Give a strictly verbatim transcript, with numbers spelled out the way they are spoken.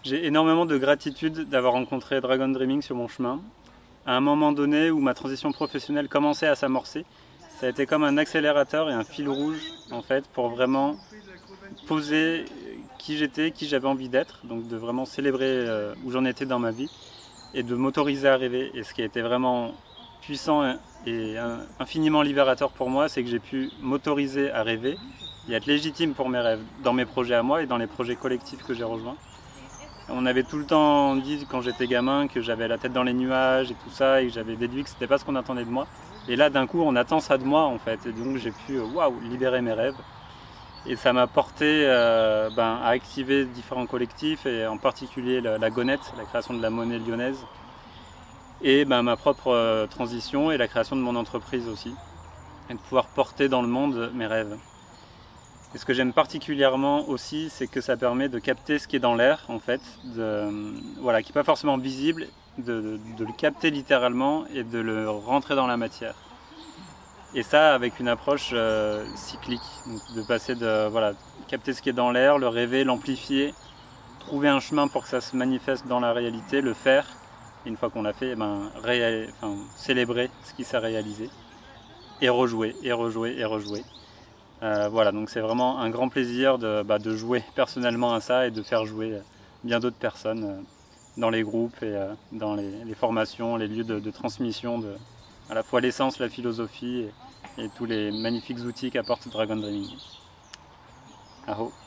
J'ai énormément de gratitude d'avoir rencontré Dragon Dreaming sur mon chemin. À un moment donné où ma transition professionnelle commençait à s'amorcer, ça a été comme un accélérateur et un fil rouge en fait pour vraiment poser qui j'étais, qui j'avais envie d'être, donc de vraiment célébrer euh, où j'en étais dans ma vie et de m'autoriser à rêver. Et ce qui a été vraiment puissant et infiniment libérateur pour moi, c'est que j'ai pu m'autoriser à rêver et être légitime pour mes rêves, dans mes projets à moi et dans les projets collectifs que j'ai rejoints. On avait tout le temps dit quand j'étais gamin que j'avais la tête dans les nuages et tout ça et que j'avais déduit que c'était pas ce qu'on attendait de moi. Et là d'un coup on attend ça de moi en fait et donc j'ai pu waouh libérer mes rêves. Et ça m'a porté euh, ben, à activer différents collectifs et en particulier la, la Gonette, la création de la monnaie lyonnaise et ben, ma propre euh, transition et la création de mon entreprise aussi et de pouvoir porter dans le monde mes rêves. Et ce que j'aime particulièrement aussi, c'est que ça permet de capter ce qui est dans l'air, en fait, de, voilà, qui n'est pas forcément visible, de, de, de le capter littéralement et de le rentrer dans la matière. Et ça avec une approche euh, cyclique, donc de passer de voilà, capter ce qui est dans l'air, le rêver, l'amplifier, trouver un chemin pour que ça se manifeste dans la réalité, le faire, et une fois qu'on l'a fait, eh ben, réal... enfin, célébrer ce qui s'est réalisé, et rejouer, et rejouer, et rejouer. Euh, voilà, donc c'est vraiment un grand plaisir de, bah, de jouer personnellement à ça et de faire jouer bien d'autres personnes euh, dans les groupes et euh, dans les, les formations, les lieux de, de transmission de à la fois l'essence, la philosophie et, et tous les magnifiques outils qu'apporte Dragon Dreaming. Aho.